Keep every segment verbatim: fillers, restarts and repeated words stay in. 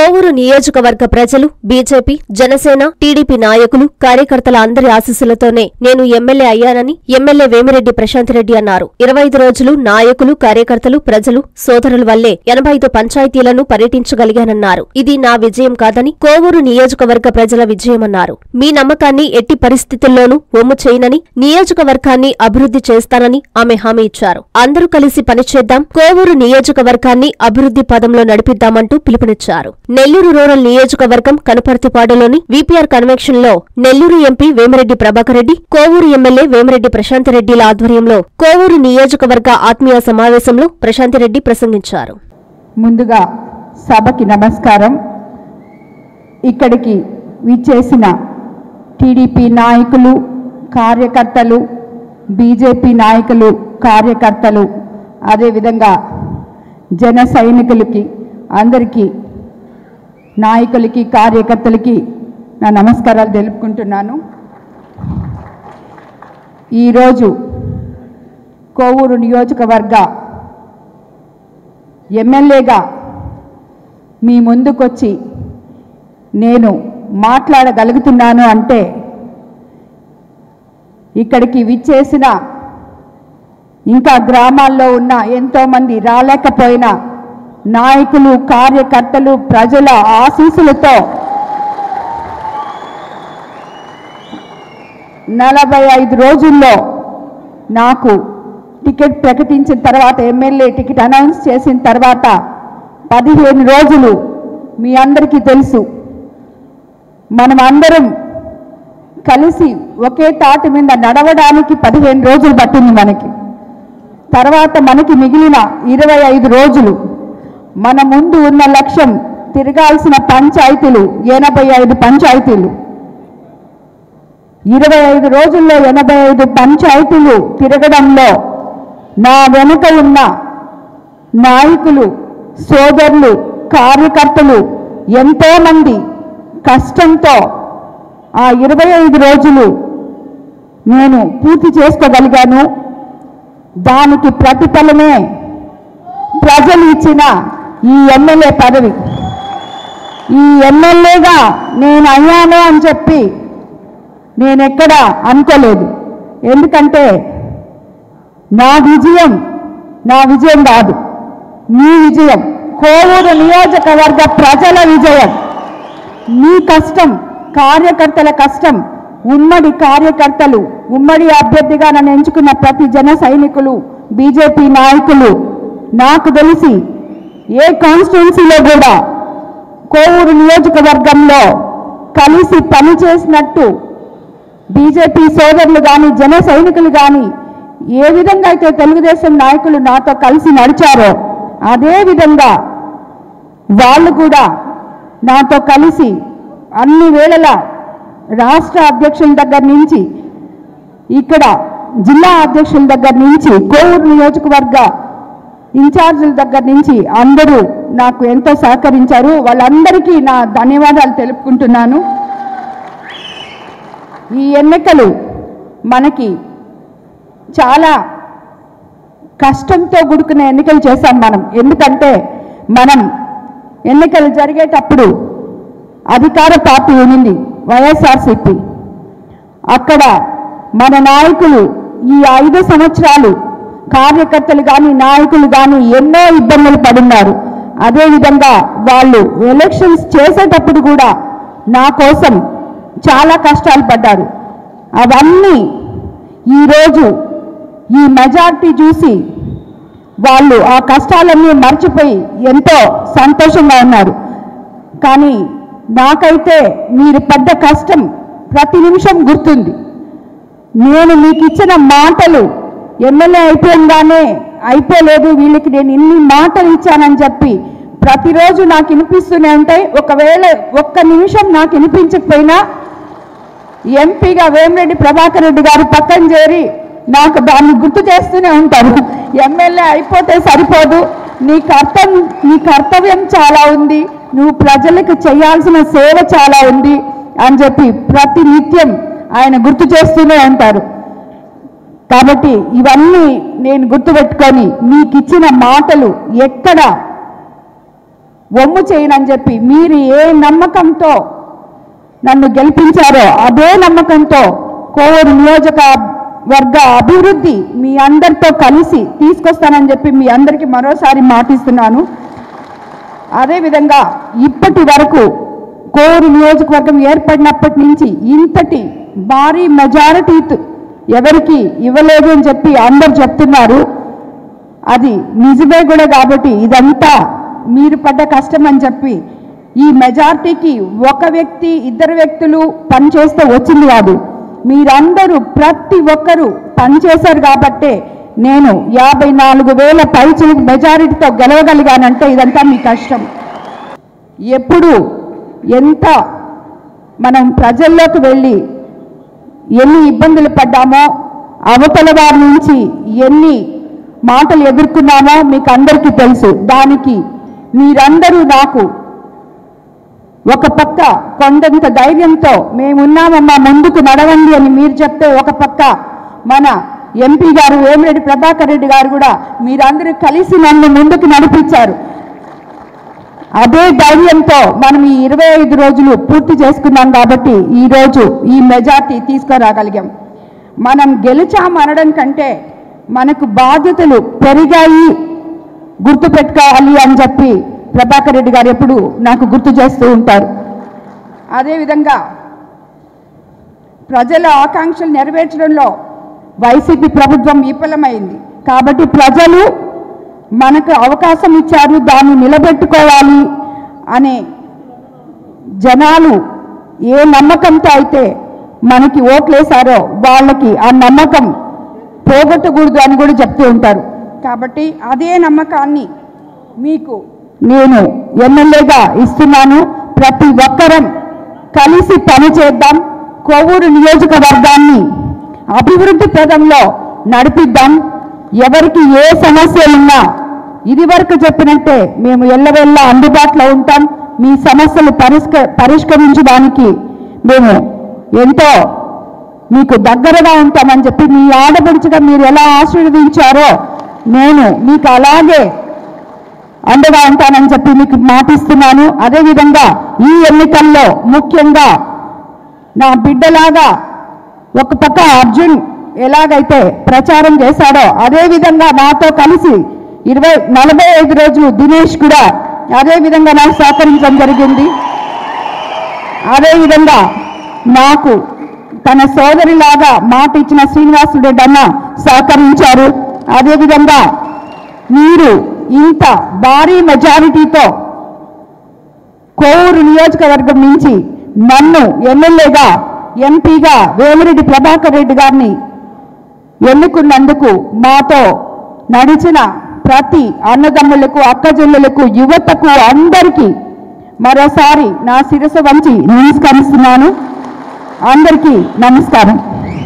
కోవూరు నియోజకవర్గ ప్రజలు, BJP, Janasena, TDP నాయకులు, కార్యకర్తల అందరి ఆశీస్సులతోనే నేను ఎమ్మెల్యే అయ్యానని ఎమ్మెల్యే వేమిరెడ్డి ప్రశాంతిరెడ్డి అన్నారు. ఇరవై ఐదు రోజులు నాయకులు, కార్యకర్తలు, ప్రజలు, సోదరుల వల్లే ఎనభై ఐదు పంచాయతీలను పర్యటించగలిగానన్నారు. ఇది నా విజయం కాదని కోవూరు నియోజకవర్గ ప్రజల విజయమన్నారు. మీ నమ్మకాన్ని ఎట్టి పరిస్థితుల్లోనూ ఒమ్ము చేయనని, నియోజకవర్గాన్ని అభివృద్ధి చేస్తానని ఆమె హామీ ఇచ్చారు. అందరూ కలిసి పనిచేద్దాం, కోవూరు నియోజకవర్గాన్ని అభివృద్ధి పదంలో నడిపిద్దామంటూ పిలుపునిచ్చారు. నెల్లూరు రూరల్ నియోజకవర్గం కనుపర్తిపాడులోని వీపీఆర్ కన్వెన్షన్ లో నెల్లూరు ఎంపీ వేమిరెడ్డి ప్రభాకర్ రెడ్డి, కోవూరు ఎమ్మెల్యే వేమిరెడ్డి ప్రశాంతిరెడ్డిల ఆధ్వర్యంలో కోవూరు నియోజకవర్గ ఆత్మీయ సమావేశంలో ప్రశాంతిరెడ్డి ప్రసంగించారు. ముందుగా సభకి నమస్కారం. ఇక్కడికి విచ్చేసిన టీడీపీ నాయకులు, కార్యకర్తలు, బీజేపీ నాయకులు, కార్యకర్తలు, అదేవిధంగా జన సైనికులకి అందరికీ, నాయకులకి, కార్యకర్తలకి నా నమస్కారాలు తెలుపుకుంటున్నాను. ఈరోజు కోవూరు నియోజకవర్గ ఎమ్మెల్యేగా మీ ముందుకొచ్చి నేను మాట్లాడగలుగుతున్నాను అంటే ఇక్కడికి విచ్చేసిన ఇంకా గ్రామాల్లో ఉన్న ఎంతోమంది రాలేకపోయినా నాయకులు, కార్యకర్తలు, ప్రజల ఆశీస్సులతో నలభై ఐదు రోజుల్లో నాకు టికెట్ ప్రకటించిన తర్వాత, ఎమ్మెల్యే టికెట్ అనౌన్స్ చేసిన తర్వాత పదిహేను రోజులు మీ అందరికీ తెలుసు, మనం అందరం కలిసి ఒకే తాటి మీద నడవడానికి పదిహేను రోజులు పట్టింది మనకి. తర్వాత మనకి మిగిలిన ఇరవై ఐదు రోజులు, మన ముందు ఉన్న లక్ష్యం తిరగాల్సిన పంచాయతీలు ఎనభై ఐదు పంచాయతీలు. ఇరవై ఐదు రోజుల్లో ఎనభై ఐదు పంచాయతీలు తిరగడంలో నా వెనుక ఉన్న నాయకులు, సోదరులు, కార్యకర్తలు ఎంతోమంది కష్టంతో ఆ ఇరవై ఐదు రోజులు నేను పూర్తి చేసుకోగలిగాను. దానికి ప్రతిఫలమే ప్రజలు ఇచ్చిన ఈ ఎమ్మెల్యే పదవి. ఈ ఎమ్మెల్యేగా నేను అయ్యాను అని చెప్పి నేను ఎక్కడా అనుకోలేదు. ఎందుకంటే నా విజయం నా విజయం కాదు, మీ విజయం, కోవూరు నియోజకవర్గ ప్రజల విజయం. మీ కష్టం, కార్యకర్తల కష్టం, ఉమ్మడి కార్యకర్తలు, ఉమ్మడి అభ్యర్థిగా నన్ను ఎంచుకున్న ప్రతి జన సైనికులు, బీజేపీ నాయకులు, నాకు తెలిసి ఏ కాన్స్టిట్యున్సీలో కూడా కోవూరు నియోజకవర్గంలో కలిసి పనిచేసినట్టు బీజేపీ సోదరులు కానీ, జన సైనికులు కానీ ఏ విధంగా అయితే తెలుగుదేశం నాయకులు నాతో కలిసి నడిచారో అదేవిధంగా వాళ్ళు కూడా నాతో కలిసి అన్ని వేళలా రాష్ట్ర అధ్యక్షుల దగ్గర నుంచి, ఇక్కడ జిల్లా అధ్యక్షుల దగ్గర నుంచి, కోవూరు నియోజకవర్గ ఇన్ఛార్జీల దగ్గర నుంచి అందరూ నాకు ఎంతో సహకరించారు. వాళ్ళందరికీ నా ధన్యవాదాలు తెలుపుకుంటున్నాను. ఈ ఎన్నికలు మనకి చాలా కష్టంతో కూడుకున్న ఎన్నికలు చేశాం మనం. ఎందుకంటే మనం ఎన్నికలు జరిగేటప్పుడు అధికార పార్టీ ఉంది వైఎస్ఆర్సీపీ. అక్కడ మన నాయకులు ఈ ఐదు సంవత్సరాలు కార్యకర్తలు కానీ, నాయకులు కానీ ఎన్నో ఇబ్బందులు పడున్నారు. అదేవిధంగా వాళ్ళు ఎలక్షన్స్ చేసేటప్పుడు కూడా నా కోసం చాలా కష్టాలు పడ్డారు. అవన్నీ ఈరోజు ఈ మెజార్టీ చూసి వాళ్ళు ఆ కష్టాలన్నీ మర్చిపోయి ఎంతో సంతోషంగా ఉన్నారు. కానీ నాకైతే మీరు పడ్డ కష్టం ప్రతి నిమిషం గుర్తుంది. నేను మీకు ఇచ్చిన మాటలు ఎమ్మెల్యే అయిపోయిందానే అయిపోలేదు, వీళ్ళకి నేను ఇన్ని మాటలు ఇచ్చానని చెప్పి ప్రతిరోజు నాకు వినిపిస్తూనే ఉంటాయి. ఒకవేళ ఒక్క నిమిషం నాకు వినిపించకపోయినా ఎంపీగా వేమిరెడ్డి ప్రభాకర్ రెడ్డి గారు పక్కన చేరి నాకు దాన్ని గుర్తు చేస్తూనే ఉంటారు. ఎమ్మెల్యే అయిపోతే సరిపోదు, నీ కర్తవ్యం నీ కర్తవ్యం చాలా ఉంది, నువ్వు ప్రజలకు చేయాల్సిన సేవ చాలా ఉంది అని చెప్పి ప్రతి నిత్యం ఆయన గుర్తు చేస్తూనే ఉంటారు. కాబట్టి ఇవన్నీ నేను గుర్తుపెట్టుకొని మీకు ఇచ్చిన మాటలు ఎక్కడ ఒమ్ము చేయనని చెప్పి మీరు ఏ నమ్మకంతో నన్ను గెలిపించారో అదే నమ్మకంతో కోవూరు నియోజకవర్గ అభివృద్ధి మీ అందరితో కలిసి తీసుకొస్తానని చెప్పి మీ అందరికీ మరోసారి మాటిస్తున్నాను. అదేవిధంగా ఇప్పటి వరకు కోవూరు నియోజకవర్గం ఏర్పడినప్పటి నుంచి ఇంతటి భారీ మెజారిటీ ఎవరికి ఇవ్వలేదు అని చెప్పి అందరు చెప్తున్నారు. అది నిజమే కూడా. కాబట్టి ఇదంతా మీరు పడ్డ కష్టం అని చెప్పి ఈ మెజారిటీకి ఒక వ్యక్తి ఇద్దరు వ్యక్తులు పనిచేస్తే వచ్చింది కాదు, మీరందరూ ప్రతి ఒక్కరూ పనిచేశారు కాబట్టే నేను యాభై నాలుగు వేల పైచిలకు మెజారిటీతో గెలవగలిగానంటే ఇదంతా మీ కష్టం. ఎప్పుడు ఎంత మనం ప్రజల్లోకి వెళ్ళి ఎన్ని ఇబ్బందులు పడ్డామో, అవతల వారి నుంచి ఎన్ని మాటలు ఎదుర్కొన్నామో మీకు అందరికీ తెలుసు. దానికి మీరందరూ నాకు ఒక పక్క కొండంత ధైర్యంతో మేమున్నామమ్మా ముందుకు నడవండి అని మీరు చెప్తే, ఒక పక్క మన ఎంపీ గారు వేమిరెడ్డి ప్రభాకర్ రెడ్డి గారు కూడా మీరందరూ కలిసి నన్ను ముందుకు నడిపించారు. అదే ధైర్యంతో మనం ఈ ఇరవై ఐదు రోజులు పూర్తి చేసుకున్నాం కాబట్టి ఈరోజు ఈ మెజార్టీ తీసుకురాగలిగాం. మనం గెలిచామనడం కంటే మనకు బాధ్యతలు పెరిగాయి గుర్తుపెట్టుకోవాలి అని చెప్పి ప్రభాకర్ రెడ్డి గారు ఎప్పుడు నాకు గుర్తు చేస్తూ ఉంటారు. అదేవిధంగా ప్రజల ఆకాంక్షలు నెరవేర్చడంలో వైసీపీ ప్రభుత్వం విఫలమైంది కాబట్టి ప్రజలు మనకు అవకాశం ఇచ్చారు, దాన్ని నిలబెట్టుకోవాలి అనే జనాలు ఏ నమ్మకంతో అయితే మనకి ఓట్లేశారో వాళ్ళకి ఆ నమ్మకం పోగొట్టకూడదు అని కూడా చెప్తూ ఉంటారు. కాబట్టి అదే నమ్మకాన్ని మీకు నేను ఎమ్మెల్యేగా ఇస్తున్నాను. ప్రతి ఒక్కరం కలిసి పనిచేద్దాం, కోవూరు నియోజకవర్గాన్ని అభివృద్ధి పదంలో నడిపిద్దాం. ఎవరికి ఏ సమస్యలున్నా ఇది వరకు చెప్పినట్టే మేము ఎల్లవెల్లా అందుబాటులో ఉంటాం. మీ సమస్యలు పరిష్క పరిష్కరించడానికి మేము ఎంతో మీకు దగ్గరగా ఉంటామని చెప్పి మీ ఆడపడుచుగా మీరు ఎలా ఆశీర్వదించారో నేను మీకు అలాగే అండగా ఉంటానని చెప్పి మీకు మాటిస్తున్నాను. అదేవిధంగా ఈ ఎన్నికల్లో ముఖ్యంగా నా బిడ్డలాగా ఒక పక్క అర్జున్ ఎలాగైతే ప్రచారం చేశాడో అదేవిధంగా నాతో కలిసి ఇరవై నలభై ఐదు రోజులు దినేష్ కూడా అదేవిధంగా నాకు సహకరించడం జరిగింది. అదేవిధంగా నాకు తన సోదరిలాగా మాట ఇచ్చిన శ్రీనివాసులు రెడ్డి అన్న సహకరించారు. అదేవిధంగా మీరు ఇంత భారీ మెజారిటీతో కోవూరు నియోజకవర్గం నుంచి నన్ను ఎమ్మెల్యేగా ఎంపీగా వేమిరెడ్డి ప్రభాకర్ రెడ్డి గారిని ఎన్నుకున్నందుకు మాతో నడిచిన ప్రతి అన్నదమ్ములకు అక్కజెల్లెలకు యువతకు అందరికీ మరోసారి నా శిరస్సు వంచి నమస్కరిస్తున్నాను. అందరికీ నమస్కారం.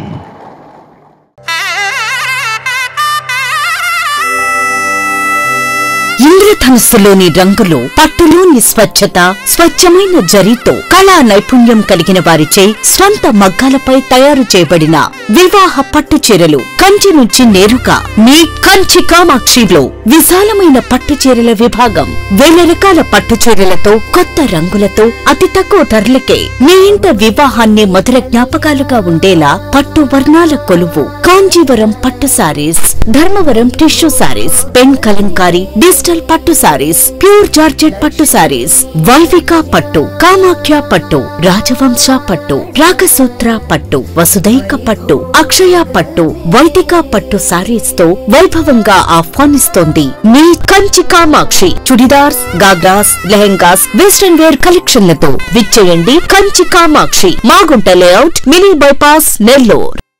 ఇంద్రధనుస్సులోని రంగులు, పట్టులోని స్వచ్ఛత, స్వచ్ఛమైన జరీతో కళా నైపుణ్యం కలిగిన వారిచే స్వంత మగ్గాలపై తయారు చేయబడిన వివాహ పట్టు చీరలు కంచి నుంచి నేరుగా మీ కంచి కామాక్షిలో విశాలమైన పట్టు చీరల విభాగం. వేల రకాల పట్టు చీరలతో కొత్త రంగులతో అతి తక్కువ ధరలకే మీ ఇంట వివాహాన్ని మధుర జ్ఞాపకాలుగా ఉండేలా పట్టు వర్ణాల కొలువు కాంజీవరం పట్టు sarees, Dharmavaram tissue sarees, pen Kalamkari digital పట్టు సారీస్, ప్యూర్ జార్జెట్ పట్టు సారీస్, వైవిక పట్టు, కామాఖ్య పట్టు, రాజవంశ పట్టు, రాగసూత్ర పట్టు, వసుదైక పట్టు, అక్షయ పట్టు, వైదిక పట్టు సారీస్ తో వైభవంగా ఆహ్వానిస్తోంది మీ కంచి కామాక్షి. చుడిదార్స్, గాగ్రాస్, లెహెంగాస్, వెస్టర్న్ వేర్ కలెక్షన్లతో విచ్చేయండి Kanchi Kamakshi, Magunta layout, mini bypass, Nellore.